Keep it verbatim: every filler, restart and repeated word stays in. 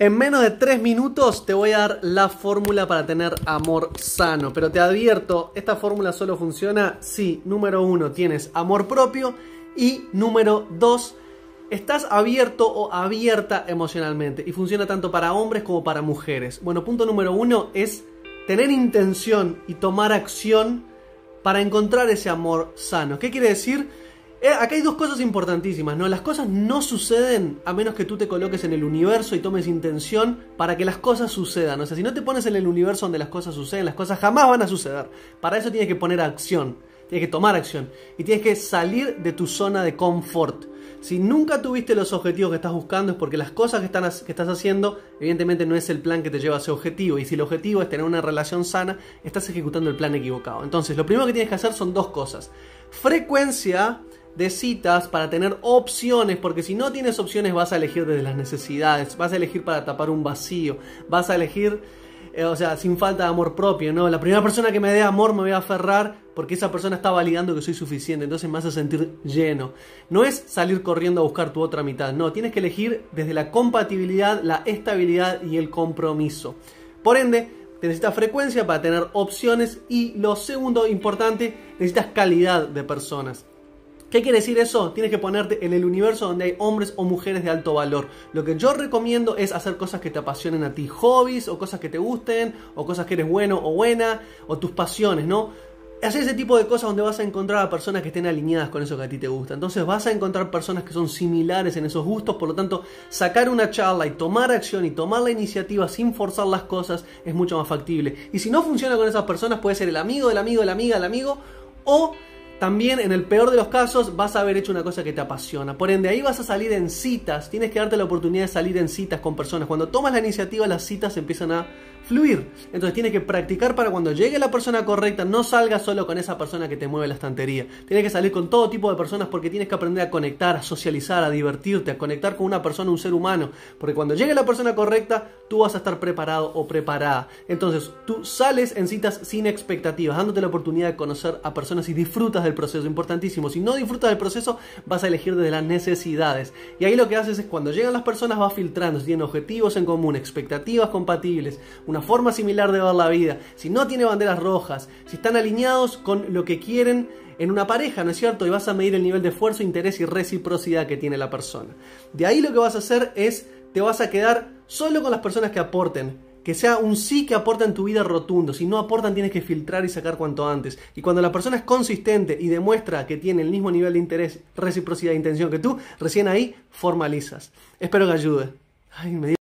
En menos de tres minutos te voy a dar la fórmula para tener amor sano. Pero te advierto, esta fórmula solo funciona si, número uno, tienes amor propio y, número dos, estás abierto o abierta emocionalmente. Y funciona tanto para hombres como para mujeres. Bueno, punto número uno es tener intención y tomar acción para encontrar ese amor sano. ¿Qué quiere decir? Eh, acá hay dos cosas importantísimas, ¿no? Las cosas no suceden a menos que tú te coloques en el universo y tomes intención para que las cosas sucedan. O sea, si no te pones en el universo donde las cosas suceden, las cosas jamás van a suceder. Para eso tienes que poner acción, tienes que tomar acción y tienes que salir de tu zona de confort. Si nunca tuviste los objetivos que estás buscando es porque las cosas que, están, que estás haciendo evidentemente no es el plan que te lleva a ese objetivo. Y si el objetivo es tener una relación sana, estás ejecutando el plan equivocado. Entonces, lo primero que tienes que hacer son dos cosas. Frecuencia de citas para tener opciones, porque si no tienes opciones vas a elegir desde las necesidades, vas a elegir para tapar un vacío, vas a elegir, eh, o sea, sin falta de amor propio, ¿no? La primera persona que me dé amor me voy a aferrar porque esa persona está validando que soy suficiente, entonces me hace sentir lleno. No es salir corriendo a buscar tu otra mitad, no, tienes que elegir desde la compatibilidad, la estabilidad y el compromiso. Por ende, te necesitas frecuencia para tener opciones y lo segundo importante, necesitas calidad de personas. ¿Qué quiere decir eso? Tienes que ponerte en el universo donde hay hombres o mujeres de alto valor. Lo que yo recomiendo es hacer cosas que te apasionen a ti, hobbies o cosas que te gusten, o cosas que eres bueno o buena, o tus pasiones, ¿no? Hacer ese tipo de cosas donde vas a encontrar a personas que estén alineadas con eso que a ti te gusta. Entonces vas a encontrar personas que son similares en esos gustos, por lo tanto, sacar una charla y tomar acción y tomar la iniciativa sin forzar las cosas es mucho más factible. Y si no funciona con esas personas, puede ser el amigo del amigo, de la amiga del amigo, o también, en el peor de los casos, vas a haber hecho una cosa que te apasiona. Por ende, ahí vas a salir en citas. Tienes que darte la oportunidad de salir en citas con personas. Cuando tomas la iniciativa, las citas empiezan a fluir. Entonces tienes que practicar para cuando llegue la persona correcta, no salgas solo con esa persona que te mueve la estantería. Tienes que salir con todo tipo de personas porque tienes que aprender a conectar, a socializar, a divertirte, a conectar con una persona, un ser humano. Porque cuando llegue la persona correcta, tú vas a estar preparado o preparada. Entonces, tú sales en citas sin expectativas, dándote la oportunidad de conocer a personas y disfrutas del proceso, importantísimo. Si no disfrutas del proceso, vas a elegir desde las necesidades. Y ahí lo que haces es cuando llegan las personas vas filtrando, si tienen objetivos en común, expectativas compatibles, una forma similar de ver la vida, si no tiene banderas rojas, si están alineados con lo que quieren en una pareja, ¿no es cierto? Y vas a medir el nivel de esfuerzo, interés y reciprocidad que tiene la persona. De ahí lo que vas a hacer es, te vas a quedar solo con las personas que aporten. Que sea un sí que aporta en tu vida rotundo. Si no aportan, tienes que filtrar y sacar cuanto antes. Y cuando la persona es consistente y demuestra que tiene el mismo nivel de interés, reciprocidad e intención que tú, recién ahí formalizas. Espero que ayude. Ay, me